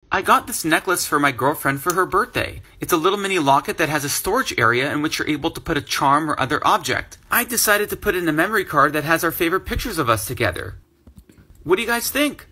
I got this necklace for my girlfriend for her birthday. It's a little mini locket that has a storage area in which you're able to put a charm or other object. I decided to put in a memory card that has our favorite pictures of us together. What do you guys think?